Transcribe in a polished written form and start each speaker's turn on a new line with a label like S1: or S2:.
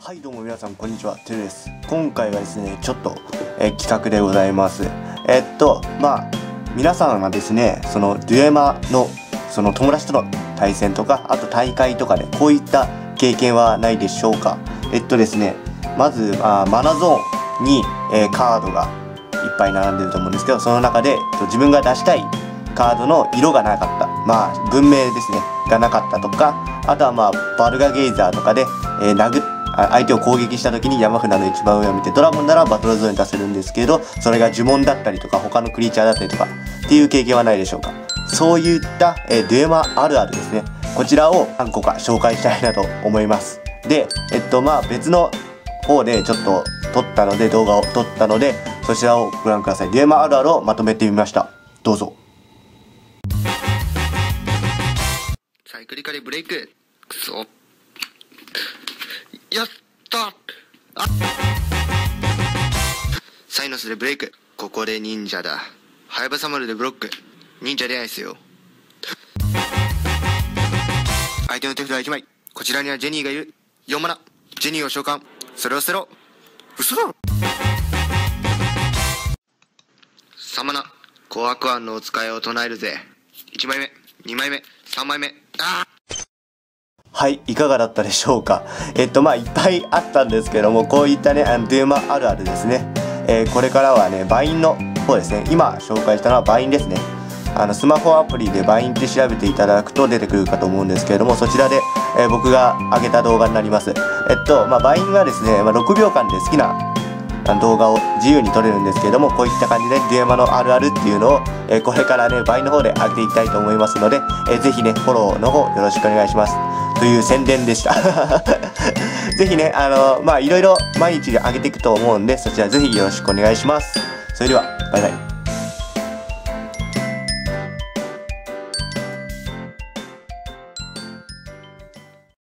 S1: はいどうも皆さんこんにちは、てるです。今回はですねちょっと、企画でございます。皆さんはですねそのデュエマのその友達との対戦とか、あと大会とかでこういった経験はないでしょうか。ですねまず、マナゾーンに、カードがいっぱい並んでると思うんですけど、その中で、自分が出したいカードの色がなかった、文明ですねがなかったとか、あとはバルガゲイザーとかで、相手を攻撃した時に山札の一番上を見て、ドラゴンならバトルゾーンに出せるんですけど、それが呪文だったりとか他のクリーチャーだったりとかっていう経験はないでしょうか。そういった、デュエマあるあるですね、こちらを何個か紹介したいなと思います。で別の方でちょっと動画を撮ったので、そちらをご覧ください。デュエマあるあるをまとめてみました。どうぞ。
S2: サイクリカリブレイク。くそ。やったサイノスでブレイク。ここで忍者だ。ハヤブサマルでブロック。忍者でないですよ。相手の手札は1枚。こちらにはジェニーがいる。4マナ。ジェニーを召喚。それを捨てろ。嘘だろ。3マナ。紅白庵のお使いを唱えるぜ。1枚目、2枚目、3枚目。
S1: はい、いかがだったでしょうか。いっぱいあったんですけども、こういったね、デュエマあるあるですね。これからはね、バインの方ですね。今紹介したのはバインですね。スマホアプリでバインって調べていただくと出てくるかと思うんですけれども、そちらで、僕が上げた動画になります。バインはですね、6秒間で好きな動画を自由に撮れるんですけれども、こういった感じでデュエマのあるあるっていうのを、これからね、バインの方で上げていきたいと思いますので、ぜひね、フォローの方よろしくお願いします。という宣伝でした。ぜひね、いろいろ毎日で上げていくと思うんで、そちらぜひよろしくお願いします。それでは、バイバイ。